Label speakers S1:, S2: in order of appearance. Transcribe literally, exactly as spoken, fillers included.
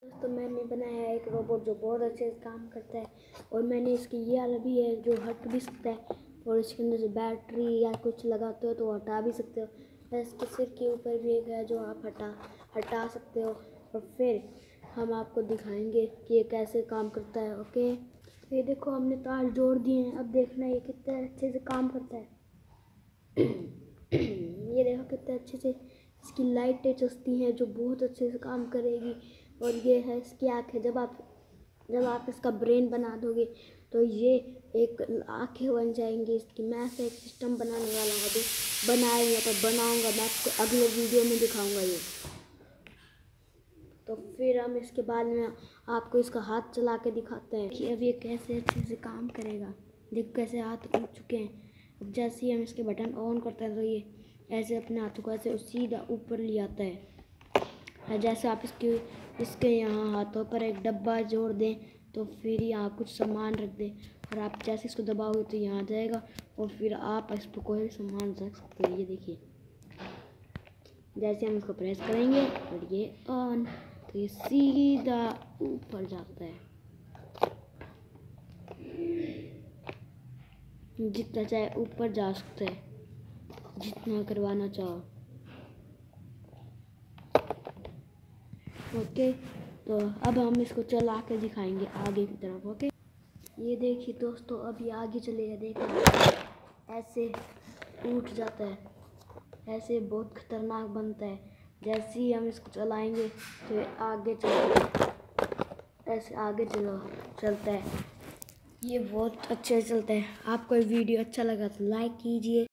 S1: दोस्तों मैंने बनाया एक रोबोट जो बहुत अच्छे से काम करता है और मैंने इसकी ये वाला भी है जो हट भी सकता है और इसके अंदर से बैटरी या कुछ लगाते हो तो हटा भी सकते हो। इसके सिर के ऊपर भी एक है जो आप हटा हटा सकते हो और फिर हम आपको दिखाएंगे कि ये कैसे काम करता है। ओके, ये देखो हमने तार जोड़ दिए हैं, अब देखना ये कितने अच्छे से काम करता है। ये देखो कितने अच्छे से इसकी लाइटें चलती हैं जो बहुत अच्छे से काम करेगी। और ये है इसकी आँखें, जब आप जब आप इसका ब्रेन बना दोगे तो ये एक आँखें बन जाएंगी इसकी। मैं ऐसे एक सिस्टम बनाने वाला हूँ, अभी बनाएंगे तो बनाऊंगा, मैं आपको अगले वीडियो में दिखाऊंगा ये। तो फिर हम इसके बाद में आपको इसका हाथ चला के दिखाते हैं कि अब ये कैसे अच्छे से काम करेगा। देखो कैसे हाथ उठ चुके हैं। अब जैसे ही हम इसके बटन ऑन करते हैं तो ये ऐसे अपने हाथों को ऐसे सीधा ऊपर ले आता है। जैसे आप इसके इसके यहाँ हाथों पर एक डब्बा जोड़ दें तो फिर यहाँ कुछ सामान रख दें और आप जैसे इसको दबाओगे तो यहाँ आ जाएगा और फिर आप इस पर कोई सामान रख सकते हैं। ये देखिए जैसे हम इसको प्रेस करेंगे और ये ऑन, तो ये सीधा ऊपर जाता है। जितना चाहे ऊपर जा सकता है, जितना करवाना चाहो। ओके, तो अब हम इसको चला के दिखाएंगे आगे की तरफ। ओके, ये देखिए दोस्तों अब ये आगे चलेगा। देखो ऐसे उठ जाता है, ऐसे बहुत खतरनाक बनता है। जैसे ही हम इसको चलाएंगे तो ये आगे चलता है, ऐसे आगे चलो चलता है। ये बहुत अच्छे से चलता है। आपको वीडियो अच्छा लगा तो लाइक कीजिए।